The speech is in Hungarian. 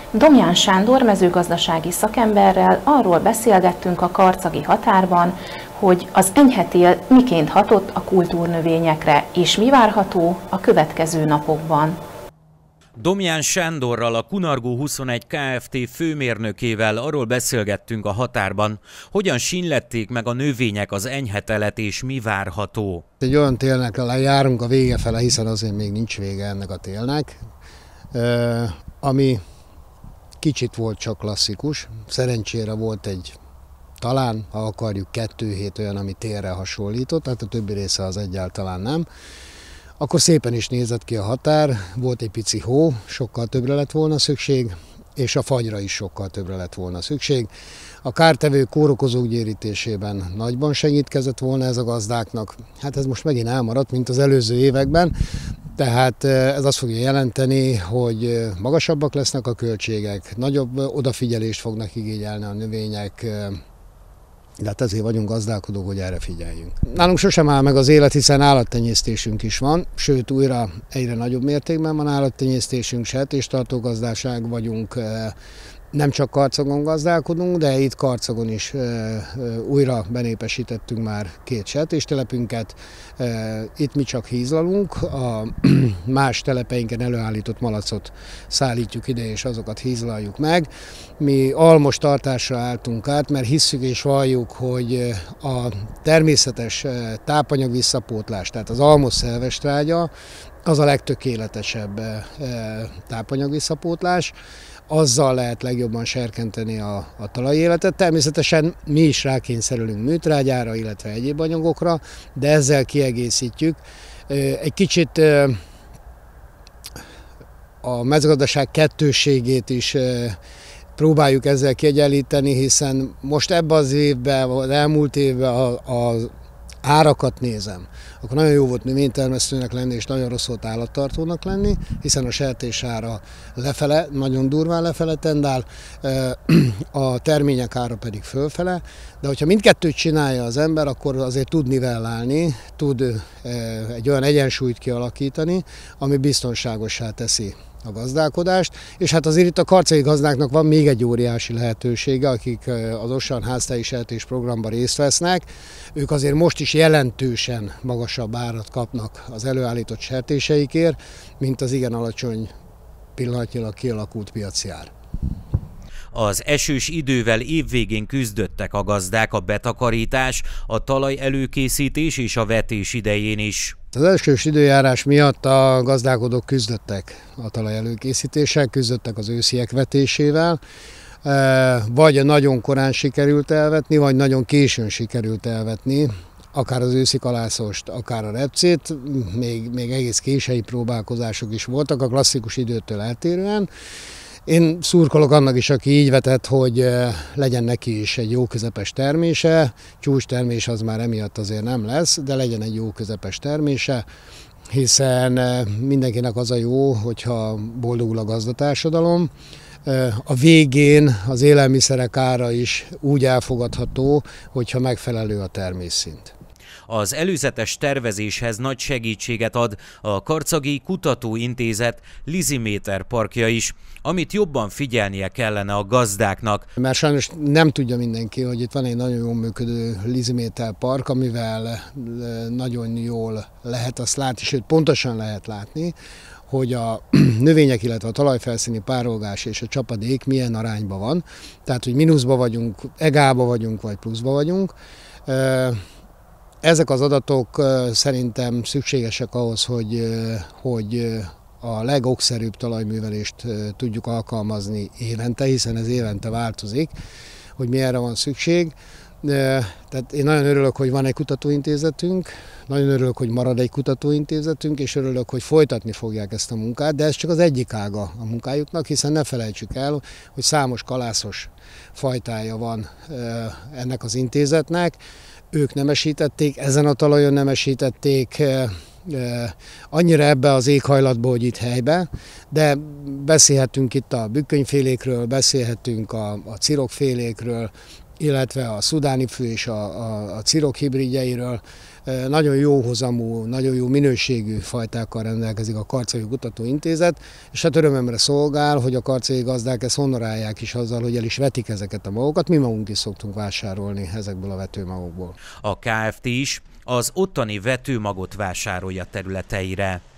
Domján Sándor mezőgazdasági szakemberrel arról beszélgettünk a karcagi határban, hogy az enyhe-tél miként hatott a kultúrnövényekre, és mi várható a következő napokban. Domján Sándorral, a Kunargó 21 Kft. Főmérnökével arról beszélgettünk a határban, hogyan sínlették meg a növények az enyhe-telet és mi várható. Egy olyan télnek járunk a vége fele, hiszen azért még nincs vége ennek a télnek, ami kicsit volt csak klasszikus. Szerencsére volt talán, ha akarjuk, 2 hét olyan, ami télre hasonlított, tehát a többi része az egyáltalán nem. Akkor szépen is nézett ki a határ, volt egy pici hó, sokkal többre lett volna szükség, és a fagyra is sokkal többre lett volna szükség. A kártevő kórokozók gyérítésében nagyban segítkezett volna ez a gazdáknak. Hát ez most megint elmaradt, mint az előző években, tehát ez azt fogja jelenteni, hogy magasabbak lesznek a költségek, nagyobb odafigyelést fognak igényelni a növények, de hát ezért vagyunk gazdálkodók, hogy erre figyeljünk. Nálunk sosem áll meg az élet, hiszen állattenyésztésünk is van, sőt újra egyre nagyobb mértékben van állattenyésztésünk, sertéstartó gazdaság vagyunk, nem csak Karcagon gazdálkodunk, de itt Karcagon is újra benépesítettünk már 2 sertéstelepünket. Itt mi csak hízlalunk, a más telepeinken előállított malacot szállítjuk ide, és azokat hízlaljuk meg. Mi almos tartásra álltunk át, mert hisszük és valljuk, hogy a természetes tápanyag visszapótlás, tehát az almos szelvestrágya, az a legtökéletesebb tápanyag visszapótlás. Azzal lehet legjobban serkenteni a talajéletet. Természetesen mi is rákényszerülünk műtrágyára, illetve egyéb anyagokra, de ezzel kiegészítjük. Egy kicsit a mezőgazdaság kettősségét is próbáljuk ezzel kiegyenlíteni, hiszen most ebben az évben, az elmúlt évben az árakat nézem, akkor nagyon jó volt növénytermesztőnek lenni, és nagyon rossz volt állattartónak lenni, hiszen a sertés ára lefele, nagyon durván lefele tendál, a termények ára pedig fölfele, de hogyha mindkettőt csinálja az ember, akkor azért tud nivellálni, tud egy olyan egyensúlyt kialakítani, ami biztonságossá teszi a gazdálkodást, és hát azért itt a karcagi gazdáknak van még egy óriási lehetősége, akik az Ossan háztáji sertés programban részt vesznek. Ők azért most is jelentősen magasabb árat kapnak az előállított sertéseikért, mint az igen alacsony pillanatnyilag kialakult piaci ár. Az esős idővel évvégén küzdöttek a gazdák a betakarítás, a talaj előkészítés és a vetés idején is. Az esős időjárás miatt a gazdálkodók küzdöttek a talaj előkészítéssel, küzdöttek az ősziek vetésével, vagy nagyon korán sikerült elvetni, vagy nagyon későn sikerült elvetni, akár az őszi kalászost, akár a repcét, még egész késői próbálkozások is voltak a klasszikus időtől eltérően. Én szurkolok annak is, aki így vetett, hogy legyen neki is egy jó közepes termése, csúcstermés az már emiatt azért nem lesz, de legyen egy jó közepes termése, hiszen mindenkinek az a jó, hogyha boldogul a gazdatársadalom. A végén az élelmiszerek ára is úgy elfogadható, hogyha megfelelő a termésszint. Az előzetes tervezéshez nagy segítséget ad a Karcagi Kutatóintézet Liziméter parkja is, amit jobban figyelnie kellene a gazdáknak. Mert sajnos nem tudja mindenki, hogy itt van egy nagyon jól működő Liziméter park, amivel nagyon jól lehet azt látni, sőt pontosan lehet látni, hogy a növények, illetve a talajfelszíni párolgás és a csapadék milyen arányban van. Tehát, hogy mínuszba vagyunk, egába vagyunk, vagy pluszba vagyunk. Ezek az adatok szerintem szükségesek ahhoz, hogy a legokszerűbb talajművelést tudjuk alkalmazni évente, hiszen ez évente változik, hogy mi erre van szükség. Tehát én nagyon örülök, hogy van egy kutatóintézetünk, nagyon örülök, hogy marad egy kutatóintézetünk, és örülök, hogy folytatni fogják ezt a munkát, de ez csak az egyik ága a munkájuknak, hiszen ne felejtsük el, hogy számos kalászos fajtája van ennek az intézetnek. Ők nemesítették, ezen a talajon nemesítették, annyira ebbe az éghajlatba, hogy itt helybe, de beszélhetünk itt a bükkönyfélékről, beszélhetünk a cirokfélékről, illetve a szudáni fű és a cirok hibridjeiről. nagyon jó hozamú, nagyon jó minőségű fajtákkal rendelkezik a Karcagi Kutatóintézet, és hát örömömre szolgál, hogy a karcagi gazdák ezt honorálják is azzal, hogy el is vetik ezeket a magokat, mi magunk is szoktunk vásárolni ezekből a vetőmagokból. A Kft. Is az ottani vetőmagot vásárolja területeire.